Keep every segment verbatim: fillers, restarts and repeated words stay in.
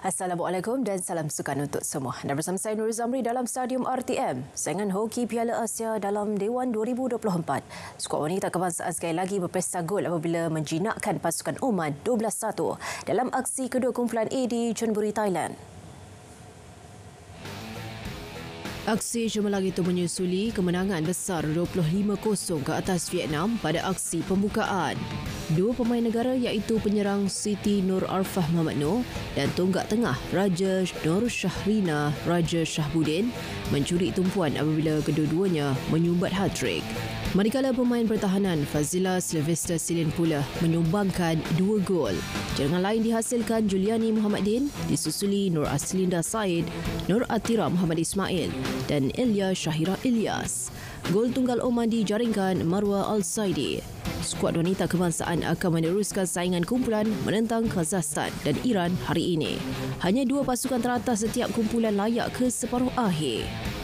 Assalamualaikum dan salam sukan untuk semua. Anda bersama saya Nur Zamri dalam Stadium R T M. Saingan hoki Piala Asia dalam Dewan dua ribu dua puluh empat. Skuad wanita kebangsaan sekali lagi berpesta gol apabila menjinakkan pasukan Oman dua belas satu dalam aksi kedua kumpulan A di Chonburi, Thailand. Aksi cemerlang itu menyusuli kemenangan besar dua puluh lima kosong ke atas Vietnam pada aksi pembukaan. Dua pemain negara iaitu penyerang Siti Nur Arfah Muhammad Noor dan tonggak tengah Raja Nur Syahrina Raja Shahbudin mencuri tumpuan apabila kedua-duanya menyumbat hat-trick. Manakala pemain pertahanan Fazila Sylvester Silin pula menyumbangkan dua gol. Jaringan lain dihasilkan Juliani Muhammadin disusuli Nur Aslinda Said, Nur Atira Muhammad Ismail dan Ilya Syahira Ilyas. Gol tunggal Oman dijaringkan Marwa Al-Saidi. Skuad wanita kebangsaan akan meneruskan saingan kumpulan menentang Kazakhstan dan Iran hari ini. Hanya dua pasukan teratas setiap kumpulan layak ke separuh akhir.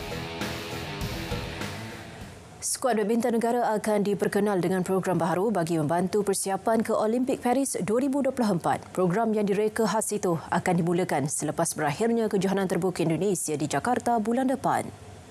Skuad badminton negara akan diperkenal dengan program baharu bagi membantu persiapan ke Olimpik Paris dua ribu dua puluh empat. Program yang direka khas itu akan dimulakan selepas berakhirnya Kejohanan Terbuka Indonesia di Jakarta bulan depan.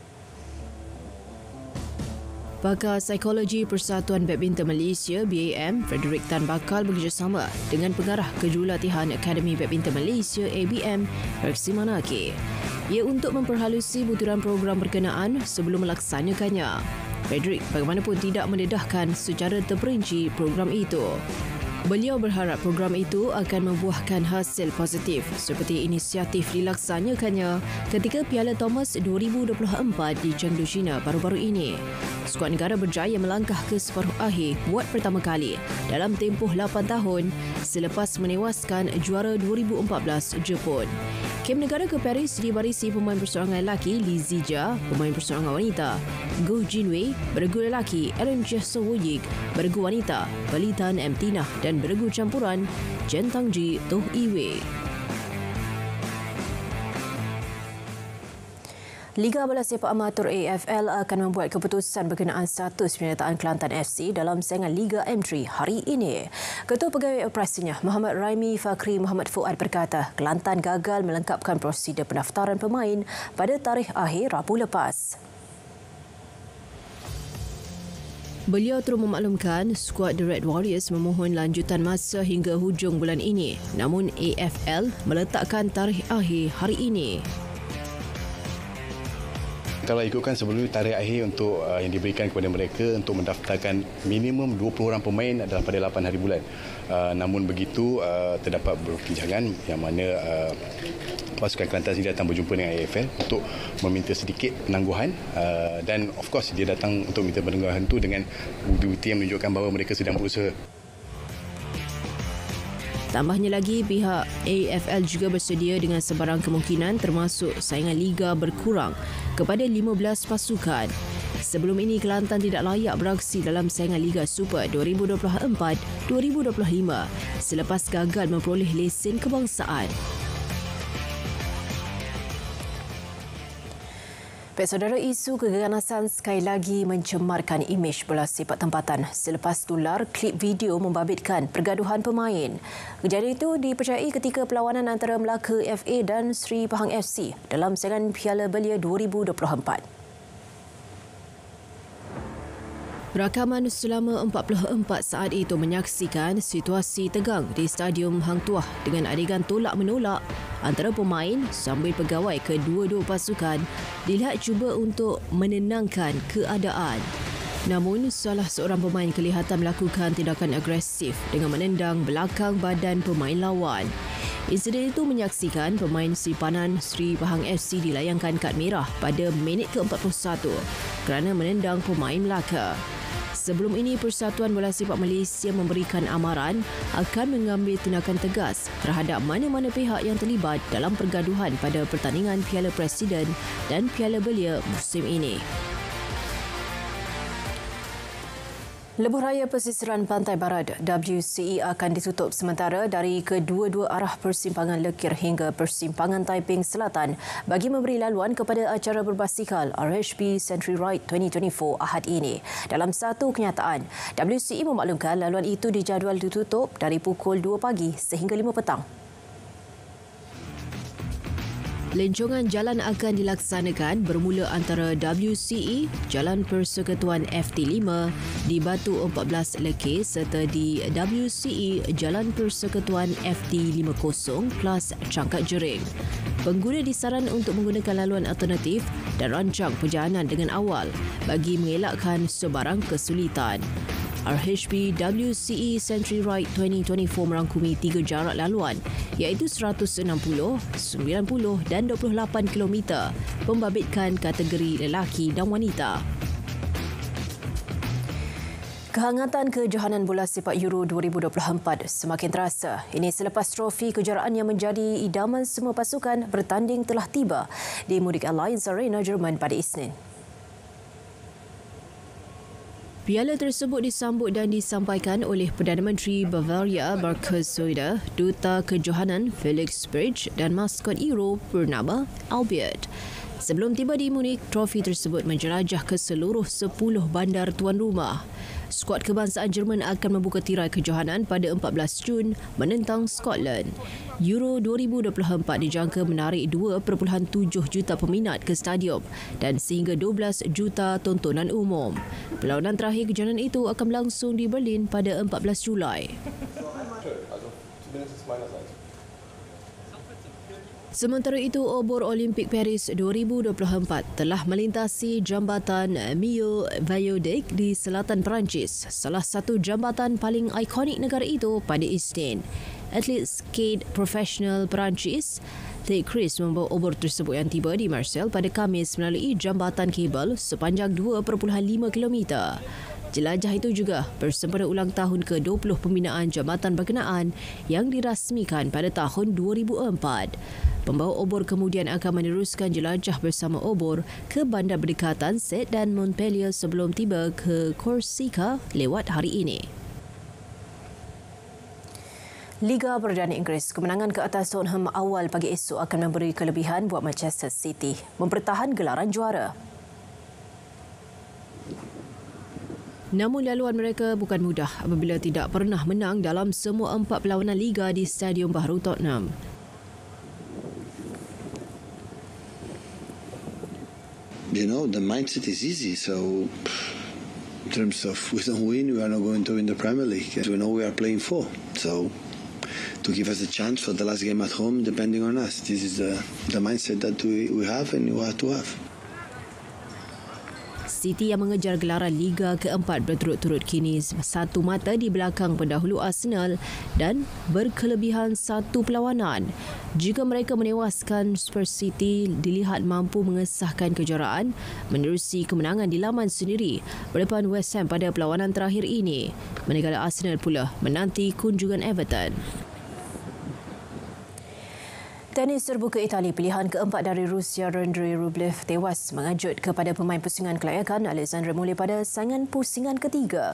Pakar Psikologi Persatuan Badminton Malaysia B A M, Frederick Tan bakal bekerjasama dengan pengarah kejurulatihan Akademi Badminton Malaysia A B M, Rasmi. Ia untuk memperhalusi buturan program berkenaan sebelum melaksanakannya. Frederick bagaimanapun tidak mendedahkan secara terperinci program itu. Beliau berharap program itu akan membuahkan hasil positif seperti inisiatif dilaksanakannya ketika Piala Thomas dua ribu dua puluh empat di Chengdu, China baru-baru ini. Skuad negara berjaya melangkah ke separuh akhir buat pertama kali dalam tempoh lapan tahun selepas menewaskan juara dua ribu empat belas Jepun. Kem negara ke Paris dibarisi pemain perseorangan lelaki Li Zijia, pemain perseorangan wanita Goh Jinwei, beregu lelaki Ellen Jesowoyik, beregu wanita Balitan M. Tinah dan beregu campuran Chen Tangji Toh Iwe. Liga Bola Sepak Amatur A F L akan membuat keputusan berkenaan status penyertaan Kelantan F C dalam saingan Liga M tiga hari ini. Ketua Pegawai Operasinya, Muhammad Raimi Fakri Muhammad Fuad berkata, Kelantan gagal melengkapkan prosedur pendaftaran pemain pada tarikh akhir Rabu lepas. Beliau terus memaklumkan skuad The Red Warriors memohon lanjutan masa hingga hujung bulan ini. Namun A F L meletakkan tarikh akhir hari ini. Kalau ikutkan sebelum tarikh akhir untuk uh, yang diberikan kepada mereka untuk mendaftarkan minimum dua puluh orang pemain adalah pada lapan hari bulan. Uh, namun begitu uh, terdapat perbincangan yang mana uh, pasukan Kelantan sendiri datang berjumpa dengan A F L untuk meminta sedikit penangguhan uh, dan of course dia datang untuk minta penangguhan itu dengan bukti-bukti yang menunjukkan bahawa mereka sedang berusaha. Tambahnya lagi, pihak A F L juga bersedia dengan sebarang kemungkinan termasuk saingan Liga berkurang kepada lima belas pasukan. Sebelum ini, Kelantan tidak layak beraksi dalam saingan Liga Super dua ribu dua puluh empat dua ribu dua puluh lima selepas gagal memperoleh lesen kebangsaan. Baik saudara, isu keganasan sekali lagi mencemarkan imej bola sepak tempatan selepas tular klip video membabitkan pergaduhan pemain. Kejadian itu dipercayai ketika perlawanan antara Melaka F A dan Sri Pahang F C dalam saingan Piala Belia dua ribu dua puluh empat. Rakaman selama empat puluh empat saat itu menyaksikan situasi tegang di Stadium Hang Tuah dengan adegan tolak-menolak antara pemain sambil pegawai kedua-dua pasukan dilihat cuba untuk menenangkan keadaan. Namun, salah seorang pemain kelihatan melakukan tindakan agresif dengan menendang belakang badan pemain lawan. Insiden itu menyaksikan pemain simpanan Sri Pahang F C dilayangkan kad merah pada minit ke empat puluh satu kerana menendang pemain Melaka. Sebelum ini, Persatuan Bola Sepak Malaysia memberikan amaran akan mengambil tindakan tegas terhadap mana-mana pihak yang terlibat dalam pergaduhan pada pertandingan Piala Presiden dan Piala Belia musim ini. Lebuh Raya Pesisiran Pantai Barat W C E akan ditutup sementara dari kedua-dua arah persimpangan Lekir hingga persimpangan Taiping Selatan bagi memberi laluan kepada acara berbasikal R H B Century Ride dua ribu dua puluh empat Ahad ini. Dalam satu kenyataan, W C E memaklumkan laluan itu dijadual ditutup dari pukul dua pagi sehingga lima petang. Lencongan jalan akan dilaksanakan bermula antara W C E, Jalan Persekutuan F T lima di Batu empat belas Lekir serta di W C E, Jalan Persekutuan F T lima puluh plus Cangkat Jering. Pengguna disaran untuk menggunakan laluan alternatif dan rancang perjalanan dengan awal bagi mengelakkan sebarang kesulitan. R H B W C E Century Ride dua ribu dua puluh empat merangkumi tiga jarak laluan iaitu seratus enam puluh, sembilan puluh dan dua puluh lapan kilometer, pembabitkan kategori lelaki dan wanita. Kehangatan kejohanan bola sepak Euro dua ribu dua puluh empat semakin terasa. Ini selepas trofi kejuaraan yang menjadi idaman semua pasukan bertanding telah tiba di Munich Allianz Arena, Jerman pada Isnin. Piala tersebut disambut dan disampaikan oleh Perdana Menteri Bavaria Markus Söder, Duta Kejohanan Felix Bridge dan maskot Euro bernama Albert. Sebelum tiba di Munich, trofi tersebut menjelajah ke seluruh sepuluh bandar tuan rumah. Skuad kebangsaan Jerman akan membuka tirai kejohanan pada empat belas Jun menentang Scotland. Euro dua ribu dua puluh empat dijangka menarik dua perpuluhan tujuh juta peminat ke stadium dan sehingga dua belas juta tontonan umum. Perlawanan terakhir kejohanan itu akan berlangsung di Berlin pada empat belas Julai. Sementara itu, obor Olimpik Paris dua ribu dua puluh empat telah melintasi jambatan Millau Viaduct di selatan Perancis, salah satu jambatan paling ikonik negara itu pada Isnin. Atlet skate profesional Perancis, Ted Chris membawa obor tersebut yang tiba di Marseille pada Khamis melalui jambatan kabel sepanjang dua perpuluhan lima kilometer. Jelajah itu juga bersempena ulang tahun ke dua puluh pembinaan jambatan berkenaan yang dirasmikan pada tahun dua ribu empat. Pembawa obor kemudian akan meneruskan jelajah bersama obor ke bandar berdekatan Sète dan Montpellier sebelum tiba ke Korsika lewat hari ini. Liga Perdana Inggeris, kemenangan ke atas Tottenham awal pagi esok akan memberi kelebihan buat Manchester City mempertahan gelaran juara. Namun laluan mereka bukan mudah apabila tidak pernah menang dalam semua empat perlawanan Liga di Stadium Baru Tottenham. You know, the mindset is easy, so in terms of we don't win, we are not going to win the Premier League. We know we are playing for, so to give us a chance for the last game at home, depending on us. This is the, the mindset that we, we have and we have to have. City yang mengejar gelaran Liga keempat berturut-turut kini satu mata di belakang pendahulu Arsenal dan berkelebihan satu perlawanan. Jika mereka menewaskan Spurs, City dilihat mampu mengesahkan kejuaraan menerusi kemenangan di laman sendiri berdepan West Ham pada perlawanan terakhir ini. Manakala Arsenal pula menanti kunjungan Everton. Tenis terbuka Itali, pilihan keempat dari Rusia Andrei Rublev tewas mengejut kepada pemain pusingan kelayakan Alexander Mule pada saingan pusingan ketiga.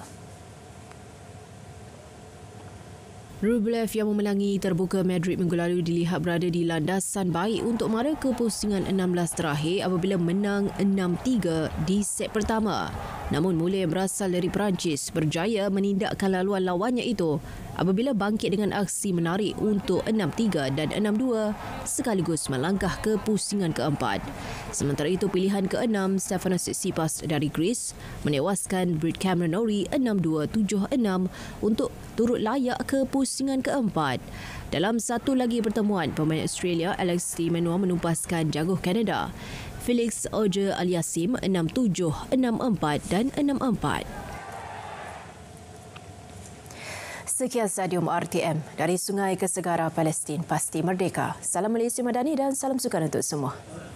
Rublev yang memenangi terbuka Madrid minggu lalu dilihat berada di landasan baik untuk mara ke pusingan enam belas terakhir apabila menang enam tiga di set pertama. Namun Mule yang berasal dari Perancis berjaya menindakkan laluan lawannya itu apabila bangkit dengan aksi menarik untuk enam tiga dan enam dua sekaligus melangkah ke pusingan keempat. Sementara itu pilihan keenam Stefanos Tsitsipas dari Greece menewaskan Brit Cameron Norrie enam dua tujuh enam untuk turut layak ke pusingan keempat. Dalam satu lagi pertemuan, pemain Australia Alex de Minaur menumpaskan jaguh Kanada Felix Auger-Aliassime enam tujuh, enam empat dan enam empat. Sekian Stadium R T M dari Sungai ke Segara Palestin, pasti merdeka. Salam Malaysia Madani dan salam sukan untuk semua.